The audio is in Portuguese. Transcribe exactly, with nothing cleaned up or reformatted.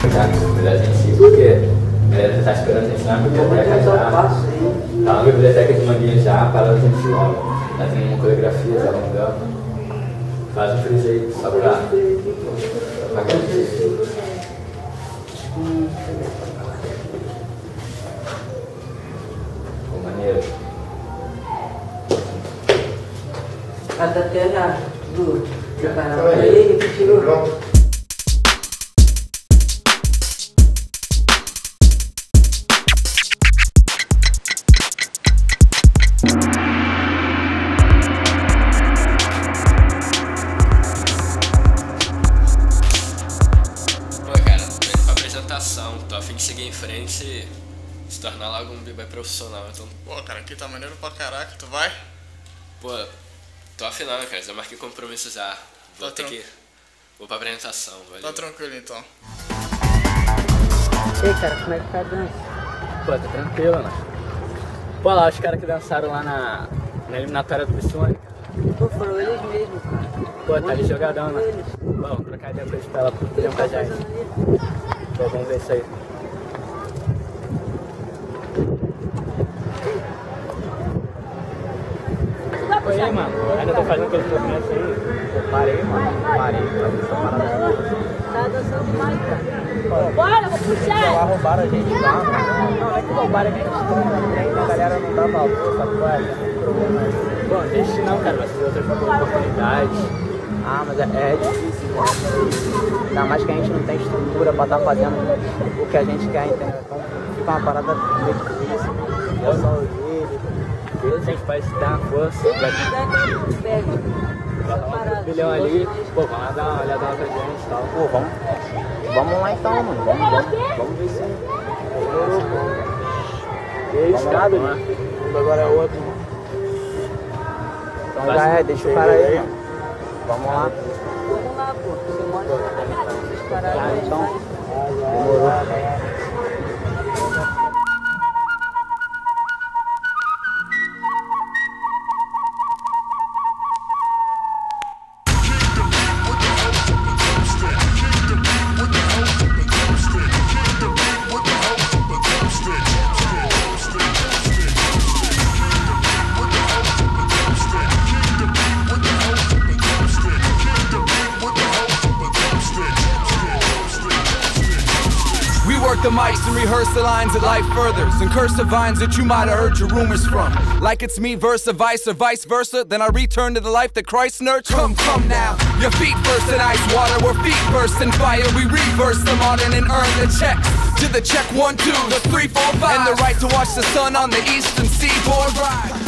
Já, melhor a gente ir, porque a galera tá esperando a gente na biblioteca já. Tá na biblioteca de manguinha já, para a gente logo. Já tem uma coreografia, já não deu. Faz um freeze aí, só pra... pra garantir. Ficou maneiro. Cada tela do... Preparado pra ele, que tirou. Tô a fim de seguir em frente e se tornar logo um b-boy profissional, então... Pô, cara, aqui tá maneiro pra caraca, tu vai? Pô, tô afinando, cara, já marquei compromisso já. Vou tá ter que... Vou pra apresentação, valeu. Tá tranquilo, então. E aí, cara, como é que tá a dança? Pô, tá tranquilo, né? Pô, lá os caras que dançaram lá na, na eliminatória do Missão. Pô, foram eles mesmo, cara. Pô, tá ali jogadão, né? Bom, vamos trocar ideia com eles pra ela poder um cajado. Pô, vamos ver isso aí. Oi, aí, mano. Ainda tô fazendo aqueles movimentos aí. Pô, parei, mano. Parei. Essa parada. Tá dançando demais, cara. Bora, vou puxar! Lá roubaram a gente lá, mano. Não, não é que roubaram a gente também. A galera não dá valor, sabe qual é? Tem problema aí. Bom, deixa não, cara. Vai ser outras oportunidades. Ah, mas é, é difícil, né? Ainda mais que a gente não tem estrutura pra estar tá fazendo o que a gente quer, entendeu? Então fica uma parada meio difícil. Eu só ele, às vezes a gente faz dar força. Vai dar um bilhão ali, pô, vamos lá dar uma olhada lá pra gente e tal. Pô, vamos, vamos lá então, mano. Vamos, vamos, vamos ver se melhorou, pô. E escada, né? Agora é outro. Então já é, deixa o cara aí, mano. Vamos lá. Vamos lá, pô. Você manda esses caras aí. Então, demorou. The mics and rehearse the lines that life furthers, and curse the vines that you might have heard your rumors from. Like it's me versus vice or vice versa, then I return to the life that Christ nurtured. Come, come now, your feet first in ice water, where feet burst in fire. We reverse the modern and earn the checks. To the check one, two, the three, four, five, and the right to watch the sun on the eastern seaboard rise.